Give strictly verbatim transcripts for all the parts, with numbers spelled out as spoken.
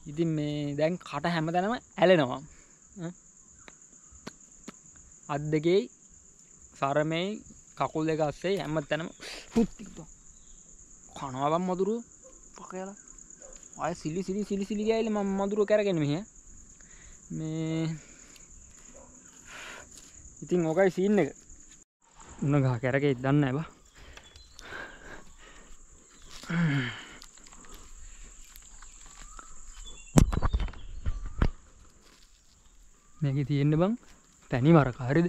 ඉතින් මේ දැන් කට හැමතැනම ඇලෙනවා. අත් දෙකේ සරමේ කකුල් දෙක අස්සේ හැමතැනම හුත්තික්තු කනවා බං මදුරුව පකයලා ආය සිලි සිලි සිලි සිලි ගෑයිලි මම මදුරුව කරගෙන මෙහෙ මේ ඉතින් ඕකයි සීන් එක උණ ගහ කරකෙයි දන්නේ නැහැ බා මේකේ තියෙන්නේ බං තනි මරක හරිද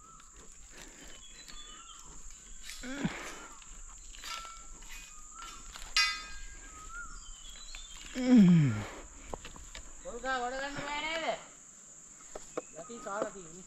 පොල්ගා වඩ ගන්න බෑ නේද යටි කාලා තියෙන්නේ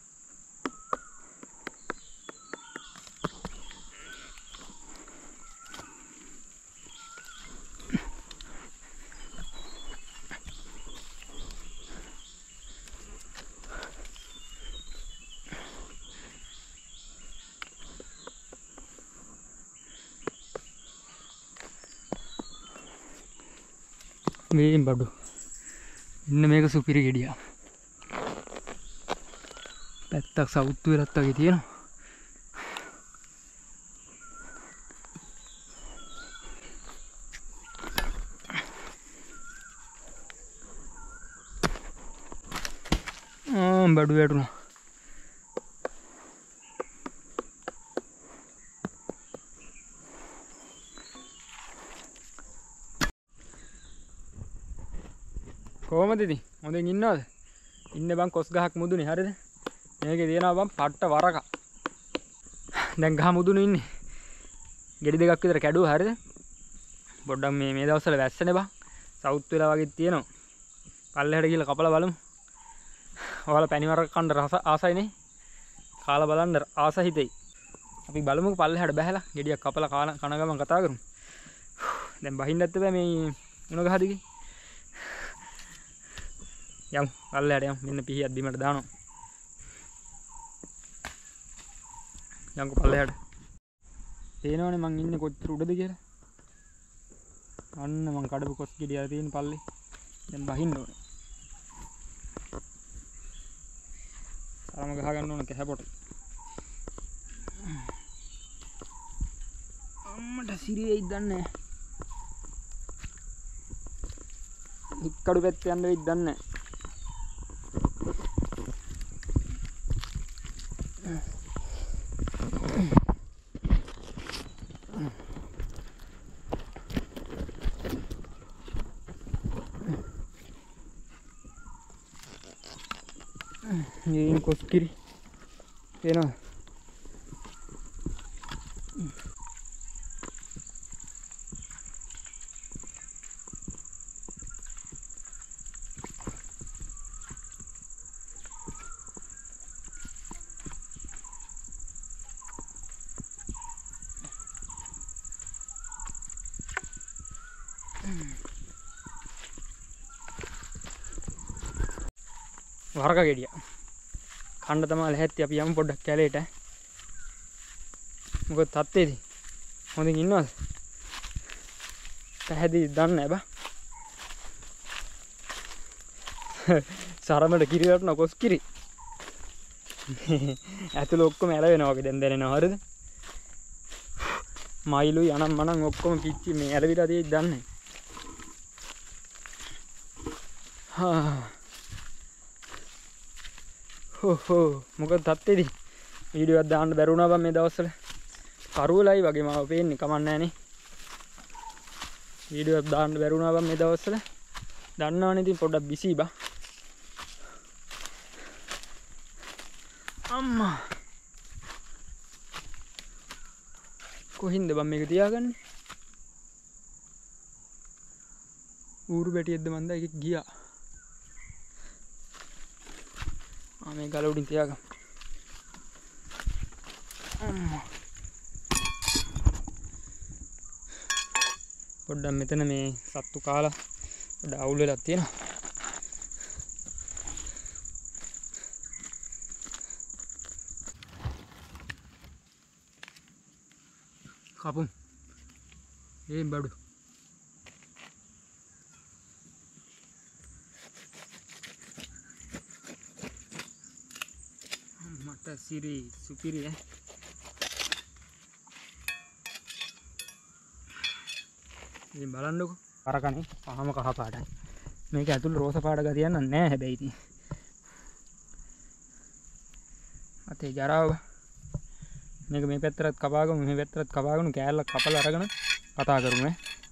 මේ බඩු ඉන්න මේක සුපිරි ගෙඩියා පැත්තක් සවුත්තු වෙලත් වගේ තියෙනවා ආ බඩු වැටුණා කොහමද ඉතින් හොඳින් ඉන්නවද ඉන්න බං කොස් ගහක් මුදුනේ හරිද මේකේ තියෙනවා බං පට්ට වරක දැන් ගහ මුදුනේ ඉන්නේ ගෙඩි දෙකක් විතර කැඩුවා හරිද පොඩ්ඩක් මේ මේ දවස්වල වැස්සනේ බං සවුත් වෙලා වගේ තියෙනවා පල්ලෙහාට ගිහලා කපලා බලමු ඔයාලා පැණි වරක කන්න රස ආසයිනේ කාලා බලන්න ආස හිතෙයි අපි බලමුකෝ පල්ලෙහාට බහැලා ගෙඩියක් කපලා කන ගමන් කතා කරමු දැන් බහින්නත් බෑ මේ උණ ගහ දිගේ යම් පල්ලෙහාට යම් මෙන්න පිහියක් බිමට දානවා යම්කෝ පල්ලෙහාට තේනවනේ මං ඉන්නේ කොච්චර උඩද කියලා අන්න මං කඩපු කොස් ගෙඩිය තියෙන පල්ලේ දැන් බහින්න ඕනේ තරම ගහ ගන්න ඕන කැහැපොට අම්මට සිරියෙයි දන්නේ හික්කඩු පැත්තේ යන්න වෙයිද දන්නේ ये कोस्किरी ये ना වරක ගෙඩිය කන්න තමයි ලැහැත්ති අපි යමු පොඩ්ඩක් කැලේට මොකද තත්තේද හොඳින් ඉන්නවද පැහැදිලි දන්නේ නැහැ බා සරමඩ කිරි වටන කොස් කිරි ඇතුළ ඔක්කොම ඇල වෙනවා වගේ දැන් දැනෙනවා හරිද මයිලුයි අනම් මනම් ඔක්කොම පිච්චි මේ ඇලවිලා තියෙයි දන්නේ හා හෝ මොකද තත්තේද වීඩියෝ එකක් දාන්න බැරුණා බං මේ දවස්වල කරුවලයි වගේ මාව පේන්නේ කමක් නැහනේ වීඩියෝ එකක් දාන්න බැරුණා බං මේ දවස්වල දන්නවනේ ඉතින් පොඩ්ඩක් බිසි බං අම්මා කොහින්ද බං මේක තියාගන්නේ ඌරු බැටියෙක්ද මන්ද ඒක ගියා මේ ගල උඩින් තියාගමු අම්මා පොඩ්ඩක් මෙතන මේ සත්තු කාලා පොඩ්ඩ අවුල් වෙලා තියෙනවා කපුම් ඒ බඩු පට්ට සිරි සුපිරි ඈ. ඉතින් බලන්නකො කරකනේ පහම කහ පාටයි. මේක ඇතුළේ රෝස පාට ගතියක් නැහැ හැබැයි ඉතින්. අතේ ජරාව මේක මේ පැත්තට කපාගමු මේ පැත්තට කපාගමු කෑල්ලක් කපලා අරගෙන කතා කරමු ඈ.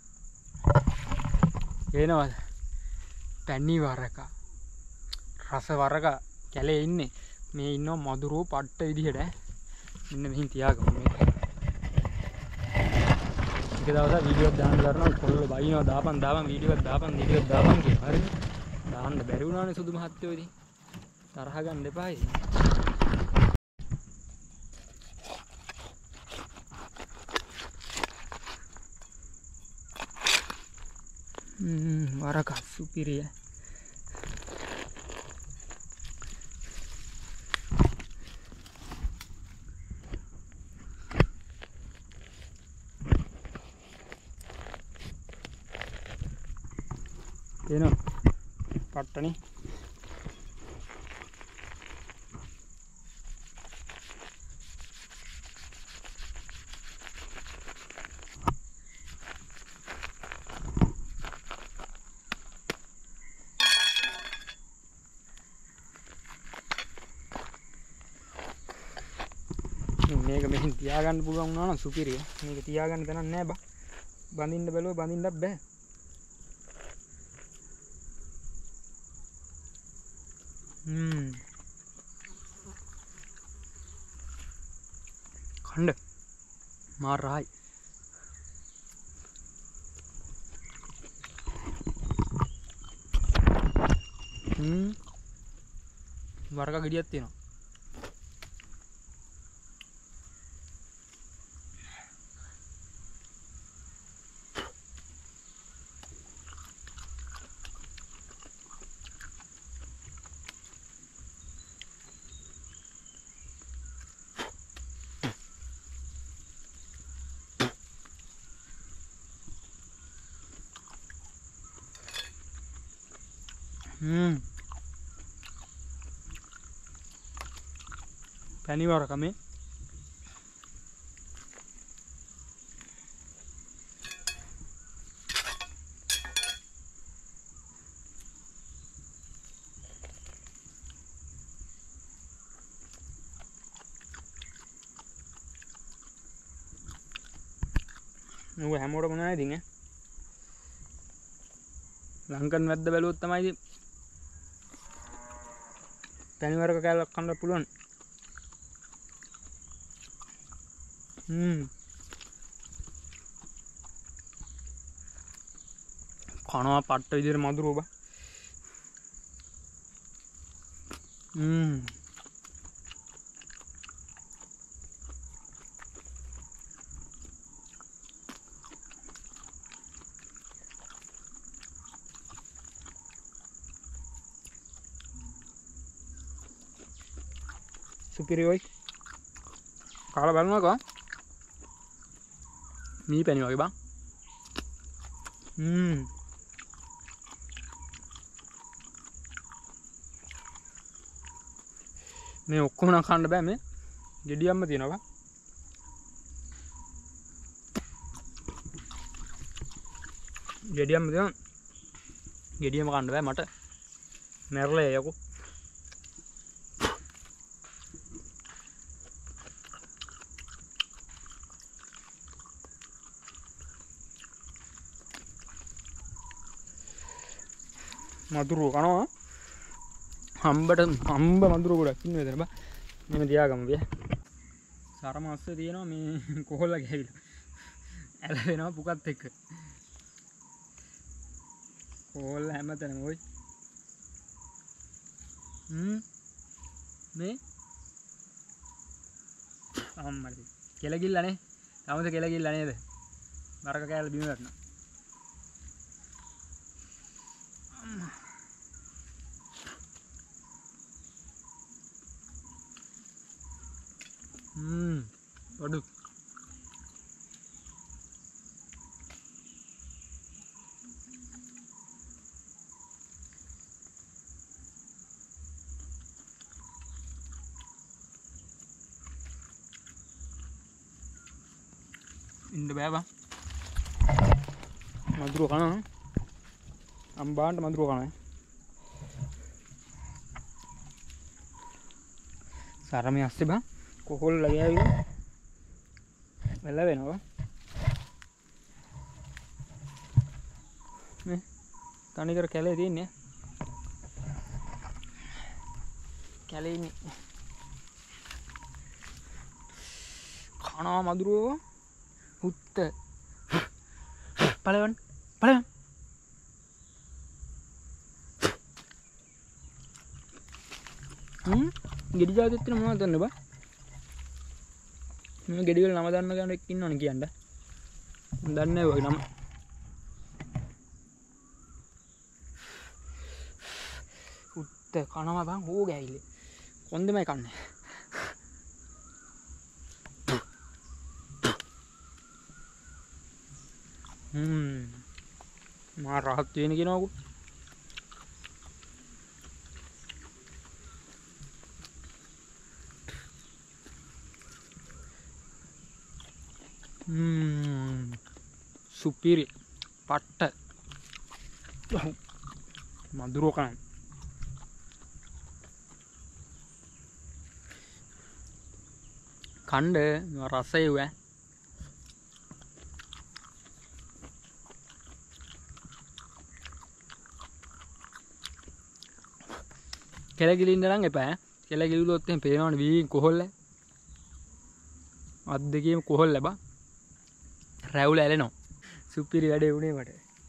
එනවාද? පැණි වරක රස වරක කැලේ ඉන්නේ. මේ ඉන්නවා මදුරුව පට්ට විදිහට ඈ. මෙන්න මෙහින් තියාගමු මේක. එක දවසක් වීඩියෝ එකක් දාන්න කරනවා කොල්ලෝ බයිනවා දාපන් දාපන් වීඩියෝ එකක් දාපන් වීඩියෝ එකක් දාපන් කියලා. හරිද? දාන්න බැරි වුණානේ සුදු මහත්තයෝ ඉතින්. තරහ ගන්න එපා ඉතින්. Hmm, වරක සුපිරිය. එනවා පට්ටනේ. මේක මෙහෙන් තියාගන්න පුළුවන් වුණා නම් සුපිරිය. මේක තියාගන්න තැනක් නැහැ බා. බඳින්න බැලුවා බඳින්නත් බෑ. හ්ම්. කණ්ඩ මාරයි. හ්ම්. වරක ගෙඩියක් තියෙනවා. Hmm. පැණි වරක මේ නුඹ හැමෝටම නෑ ඉතින් ඈ ලංකන් වැද්ද බැලුවොත් තමයි ඉතින් පැණි වරක කෑල්ලක් කන්න පුළුවන්. හ්ම්. කනවා පට්ට විදිහට මధుරව බා. හ්ම්. සුපිරි ඔයි. කාලා බලනවාකෝ. මී පැණි වගේ බං. හ්ම්. මේ ඔක්කොම නම් කන්න බෑ මේ. ගෙඩියක්ම තියෙනවා බං. ගෙඩියක්ම තියෙනවා. ගෙඩියම කන්න බෑ මට. මැරලා යකෝ. මధుරව කනවා හම්බට හම්බ මధుරව ගොඩක් ඉන්නේ නේද බා. මෙන්න තියාගමු බිය. සරම අස්සේ තියෙනවා මේ කොහොල්ල ගෑවිලා. ඇල වෙනවා පුකත් එක්ක. කොහොල්ල හැමතැනම ඔයි. හ්ම් මේ අම්මඩි කෙලගිල්ලනේ. තමද කෙලගිල්ල නේද? වරක කෑල්ල බිම වැටුණා. Hmm, waduh. ඉන්න බෑ බං. මදුරු කනවා. අම්බාන්ට මදුරු කනවා. සරමේ ඇස්සේ බං කොහොල් ලගෑවිලා වෙල වෙනවා. මේ තනිකර කැලේ තියෙන්නේ. කැලේ ඉන්නේ. කනවා මදුරුවෝ හුත්ත පළවන් පළවන් හ්ම් ගෙඩි ජාතිත් වෙන මොනවද දන්න බා මම ගෙඩි වල නම දන්න කෙනෙක් ඉන්නවනේ කියන්න දන්නේ නැහැ ඔය නම හුත්ත කනවා බං ඕ ගෑවිලි කොන්දෙමයි කන්නේ Hmm, mah rahat tuh ini gini aku. Hmm, supiri, patta, maduro kan. Kande, rasa ya. කෙල ගිලින්න නම් එපා ඈ කෙල ගිලුවොත් එහෙනම් පේනවනේ වී කොහොල්ල අත් දෙකේම කොහොල්ල බා රැවුල ඇලෙනවා සුපිරි වැඩේ උනේ මට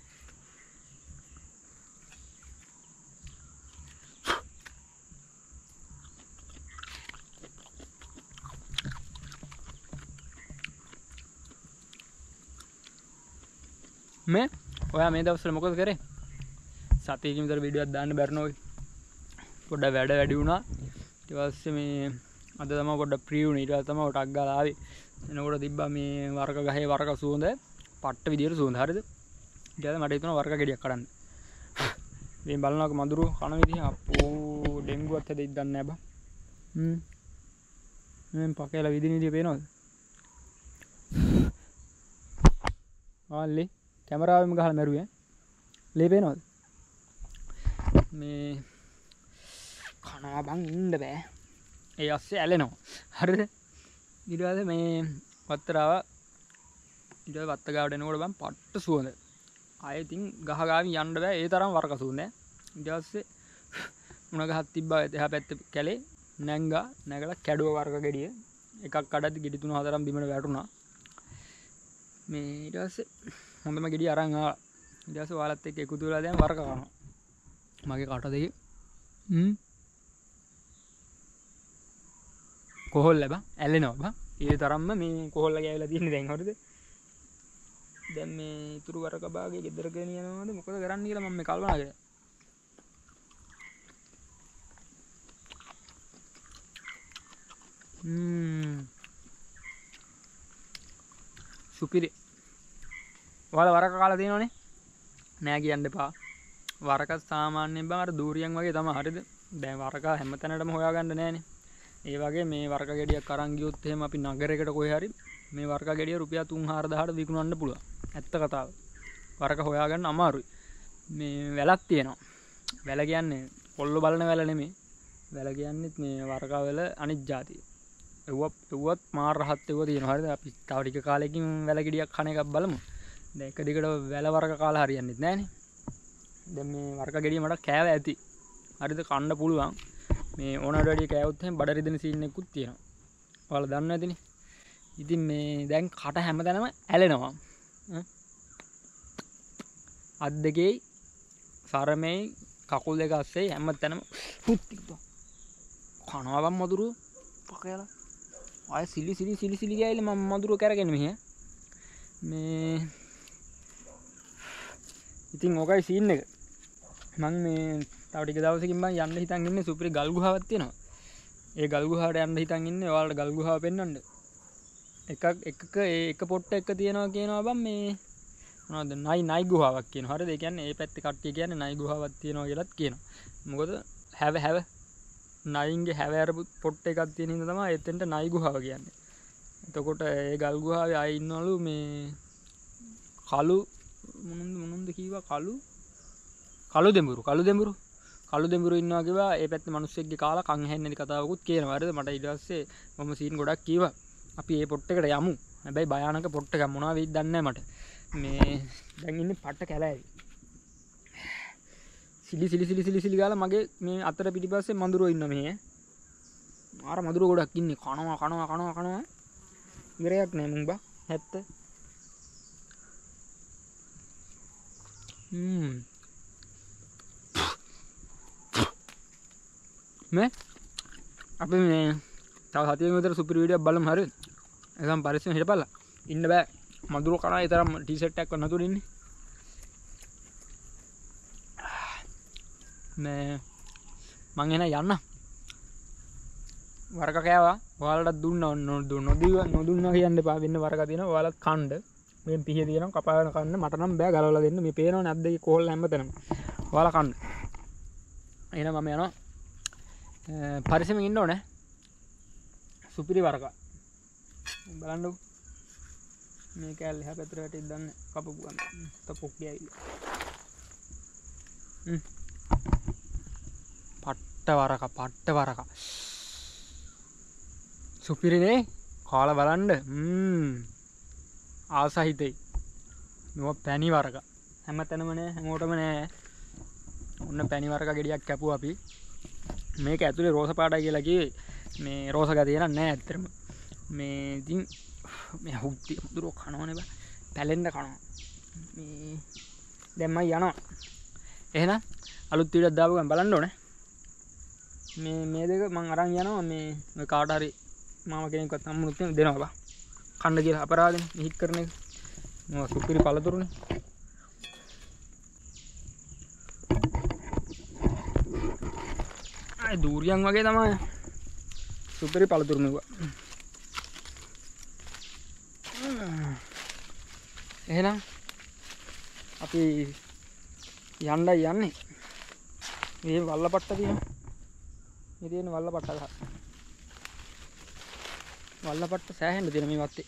මේ ඔයා මේ දවස්වල මොකද කරේ සතියකින් විතර වීඩියෝවක් දාන්න බැරිනෝ පොඩ්ඩක් වැඩ වැඩි වුණා ඊට පස්සේ මේ අද තමයි පොඩ්ඩක් ෆ්‍රී වුණේ ඊට පස්සේ තමයි ටක් ගාලා ආවේ එනකොට තිබ්බා මේ වරක ගහේ වරක සුවඳ පට්ට විදියට සුවඳ හරියද ඊට පස්සේ මට හිතුණා වරක ගෙඩියක් කඩන්න මේ බලනක මඳුරු කන විදිහ අපෝ ඩෙන්ගුවත් හැදෙයිද දන්නේ නැහැ බා හ්ම් මම පකේලා විදින විදිය පේනවද ආල්ලේ කැමරාවෙම ගහලා මැරුවේ ලේ පේනවද මේ කනවා බං ඉන්න බෑ ඒ අස්සේ ඇලෙනවා හරිද ඊට පස්සේ මේ වත්තරාව ඊට පස්සේ වත්ත ගාවට එනකොට බං පට්ට සුවඳ ආයෙ ඉතින් ගහ ගාවින් යන්න බෑ ඒ තරම් වරක සුවඳ ඊට පස්සේ මුණ ගහක් තිබ්බා එහා පැත්තේ කැලේ නැංගා නැගලා කැඩුව වරක ගෙඩිය එකක් කඩද්දි ගෙඩි තුන හතරක් බිමට වැටුණා මේ ඊට පස්සේ හොඳම ගෙඩිය අරන් ආවා ඊට පස්සේ ඔයාලත් එක්ක එකතු වෙලා දැන් වරක කනවා මගේ කට දෙකේ හ්ම් කොහොල්ල බං ඇලෙනවා බං ඒ තරම්ම මේ කොහොල්ල ගෑවිලා තියෙන්නේ දැන් හරිද දැන් මේ ඉතුරු වරක භාගයේ ගෙදර ගෙනියනවාද මොකද කරන්න කියලා මම මේ කල්පනා කරා හ්ම් සුපිරි ඔයාලා වරක කාලා තියෙනවනේ නෑ කියන්න එපා වරක සාමාන්‍යයෙන් බං අර දූරියන් වගේ තමයි හරිද දැන් වරක හැමතැනටම හොයාගන්න නෑනේ ඒ වගේ මේ වරක ගෙඩියක් අරන් ගියොත් එහෙම අපි නගරයකට කොහේ හරි මේ වරක ගෙඩිය රුපියල් තුන් හාරදාහකට විකුණන්න පුළුවන් ඇත්ත කතාව වරක හොයාගන්න අමාරුයි මේ වැලක් තියෙනවා වැල කියන්නේ කොල්ල බලන වැල නෙමෙයි වැල කියන්නේත් මේ වරක වල අනිත් જાතිය එව්ව එව්වත් මාර රහත් එව්ව තියෙනවා හරිද අපි තව ටික කාලෙකින් වැල ගෙඩියක් කන එකක් බලමු දැන් එක දිගට වැල වරක කාලා හරියන්නේත් නෑනේ දැන් මේ වරක ගෙඩිය මට කෑව ඇති හරිද කන්න පුළුවන් මේ ඕනට වැඩි කෑවොත් එහෙනම් බඩ රිදෙන සීන් එකකුත් තියෙනවා. ඔයාලා දන්නේ නැතිනේ. ඉතින් මේ දැන් කට හැමතැනම ඇලෙනවා. අත් දෙකේ සරමේ කකුල් දෙක අස්සේ හැමතැනම හුත් තිබ්බා. කනවා බම් මදුරු පකයලා. ආයෙ සිලි සිලි සිලි සිලි ගෑවිලා මම මදුරු කරගෙන මෙහෙ. මේ ඉතින් ඕකයි සීන් එක. මම මේ තව ටික දවසකින් මම යන්න හිතන් ඉන්නේ සුපිරි ගල් ගුහාවක් තියෙනවා. ඒ ගල් ගුහාවට යන්න හිතන් ඉන්නේ ඔයාලට ගල් ගුහාව පෙන්වන්න. එකක් එකක ඒ එක පොට්ට එක තියෙනවා කියනවා බම් මේ මොනවද නයි නයි ගුහාවක් කියනවා. හරිද? ඒ කියන්නේ ඒ පැත්තේ කට්ටිය කියන්නේ නයි ගුහාවක් තියෙනවා කියලාත් කියනවා. මොකද හැව හැව නයින්ගේ හැව අරපු පොට්ට එකක් තියෙන හින්දා තමයි එතෙන්ට නයි ගුහාව කියන්නේ. එතකොට ඒ ගල් ගුහාවේ ආයෙ ඉන්නවලු මේ කළු මොනොන්ද මොනොන්ද කීවා කළු කළු දෙඹුරු කළු දෙඹුරු කළු දෙඹුරු ඉන්නවා කිව්වා. ඒ පැත්තේ මිනිස්සෙක්ගේ කාලා කන් ඇහෙන්නේ නැති කතාවකුත් කියනවා. හරිද? මට ඊට පස්සේ මම සීන් ගොඩක් කීවා. අපි මේ පොට් එකට යමු. හැබැයි භයානක පොට් එකක් මොනවා වෙයිද දන්නේ නැහැ මට. මේ දැන් ඉන්නේ පට්ට කැලෑවේ. සිලි සිලි සිලි සිලි සිලි ගාලා මගේ මේ අතර පිටිපස්සේ මඳුරෝ ඉන්න මේ. මාර මඳුරෝ ගොඩක් ඉන්නේ. කනවා කනවා කනවා කනවා. ඉවරයක් නෑ මුං බා. හැත්ත. හ්ම්. මේ අපි මේ තව සතියකින් විතර සුපිරි වීඩියෝක් බලමු හරිද? එසම් පරිස්සම හිටපල්ලා. ඉන්න බෑ. මඳුරෝ කනවා ඒ තරම් ටී-ෂර්ට් එකක් නැතුව ඉන්නේ. මේ මං එන යන්න වරක කෑවා. ඔයාලට දුන්නා නොදුන්නා නොදුන්නා කියන්න එපා. වෙන්න වරක තියෙනවා. ඔයාලත් කන්න. මෙන් පිහිය තියෙනවා කපාගෙන කන්න. මට නම් බෑ ගලවලා දෙන්න. මේ පේනවනේ නැද්ද ඒ කෝල් හැමතැනම. ඔයාලා කන්න. එහෙනම් මම යනවා. පරිස්සමෙන් ඉන්න ඕනේ. සුපිරි වරක. බලන්නකො. මේ කෑල්ල එහා පැත්තට වැටෙද්ද දන්නේ කපපුවා. තපොක් ගෑවිලා. හ්ම්. පට්ට වරක පට්ට වරක සුපිරිනේ කාලා බලන්න හ්ම් ආසහිතයි නෝ පැණි වරක හැමතැනම නෑ හැමෝටම නෑ ඔන්න පැණි වරක ගෙඩියක් කැපුවා අපි මේක ඇතුලේ රෝස පාටයි කියලා කිව්වේ මේ රෝස ගතිය නෑ ඇත්තටම මේ ඉතින් මේ හුද්දි මුදුරෝ කනවනේ බා පැලෙන්න කනවා මේ දැන් මම යනවා එහෙනම් අලුත් වීඩියෝක් දාපු ගමන් බලන්න ඕනේ මේ මේ දෙක මං අරන් යනවා මේ මේ කාට හරි මාම කෙනෙක්වත් හම්බුනොත් දෙනවා බා කන්න කියලා අපරාධනේ මිහික් කරන එක මොනවා සුපිරි පළතුරුනේ ආයි දූරියන් වගේ තමයි සුපිරි පළතුරු නෙවුවා එහෙනම් අපි යන්නයි යන්නේ මේ වල්ලපට්ට තියෙනවා මේ තියෙන වල්ලපට්ට ගහ වල්ලපට්ට සෑහෙන්න තියෙන මේ වත්තේ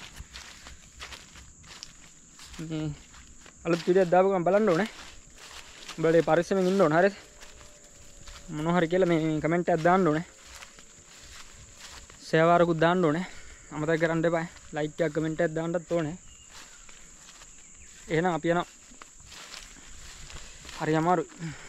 මේ අලුත් වීඩියෝක් දාපු ගමන් බලන්න ඕනේ උඹලේ පරිස්සමෙන් ඉන්න ඕනේ හරිද මොනවා හරි කියලා මේ කමෙන්ට් එකක් දාන්න ඕනේ ෂෙයාර් වරකුත් දාන්න ඕනේ අමතක කරන්න එපා ලයික් එකක් කමෙන්ට් එකක් දාන්නත් ඕනේ එහෙනම් අපි යනවා හරි අමාරුයි